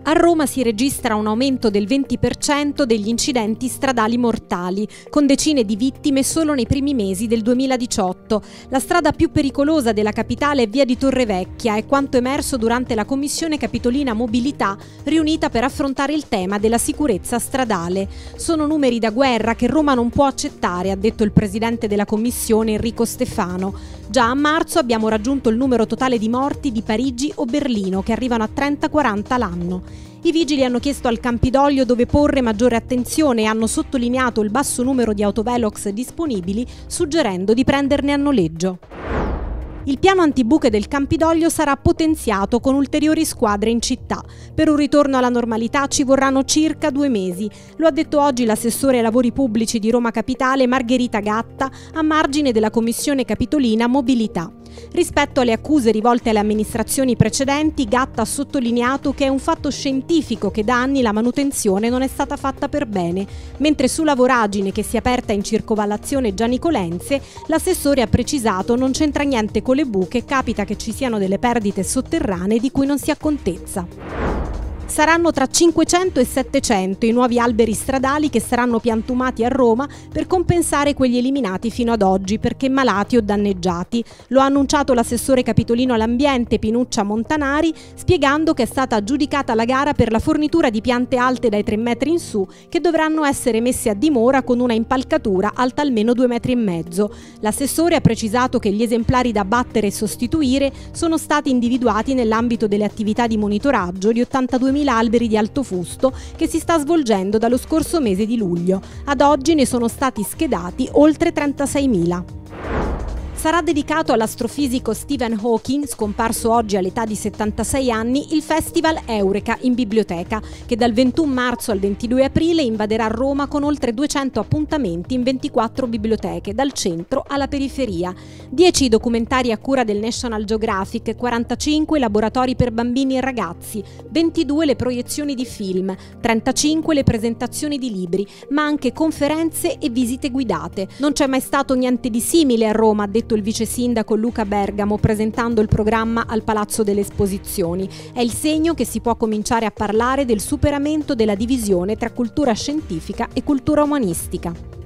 A Roma si registra un aumento del 20% degli incidenti stradali mortali, con decine di vittime solo nei primi mesi del 2018. La strada più pericolosa della capitale è via di Torrevecchia, è quanto emerso durante la Commissione Capitolina Mobilità, riunita per affrontare il tema della sicurezza stradale. Sono numeri da guerra che Roma non può accettare, ha detto il presidente della Commissione Enrico Stefano. Già a marzo abbiamo raggiunto il numero totale di morti di Parigi o Berlino, che arrivano a 30-40 l'anno. I vigili hanno chiesto al Campidoglio dove porre maggiore attenzione e hanno sottolineato il basso numero di autovelox disponibili, suggerendo di prenderne a noleggio. Il piano antibuche del Campidoglio sarà potenziato con ulteriori squadre in città. Per un ritorno alla normalità ci vorranno circa 2 mesi. Lo ha detto oggi l'assessore ai lavori pubblici di Roma Capitale Margherita Gatta a margine della Commissione Capitolina Mobilità. Rispetto alle accuse rivolte alle amministrazioni precedenti, Gatta ha sottolineato che è un fatto scientifico che da anni la manutenzione non è stata fatta per bene, mentre sulla voragine che si è aperta in circovallazione Gianicolense, l'assessore ha precisato non c'entra niente con le buche, capita che ci siano delle perdite sotterranee di cui non si ha contezza. Saranno tra 500 e 700 i nuovi alberi stradali che saranno piantumati a Roma per compensare quelli eliminati fino ad oggi perché malati o danneggiati. Lo ha annunciato l'assessore capitolino all'ambiente Pinuccia Montanari, spiegando che è stata aggiudicata la gara per la fornitura di piante alte dai 3 metri in su che dovranno essere messe a dimora con una impalcatura alta almeno 2,5 metri. L'assessore ha precisato che gli esemplari da abbattere e sostituire sono stati individuati nell'ambito delle attività di monitoraggio di 82.000 alberi di alto fusto che si sta svolgendo dallo scorso mese di luglio. Ad oggi ne sono stati schedati oltre 36.000. Sarà dedicato all'astrofisico Stephen Hawking, scomparso oggi all'età di 76 anni, il Festival Eureka in biblioteca, che dal 21 marzo al 22 aprile invaderà Roma con oltre 200 appuntamenti in 24 biblioteche, dal centro alla periferia. 10 documentari a cura del National Geographic, 45 laboratori per bambini e ragazzi, 22 le proiezioni di film, 35 le presentazioni di libri, ma anche conferenze e visite guidate. Non c'è mai stato niente di simile a Roma, ha detto il vice sindaco Luca Bergamo presentando il programma al Palazzo delle Esposizioni. È il segno che si può cominciare a parlare del superamento della divisione tra cultura scientifica e cultura umanistica.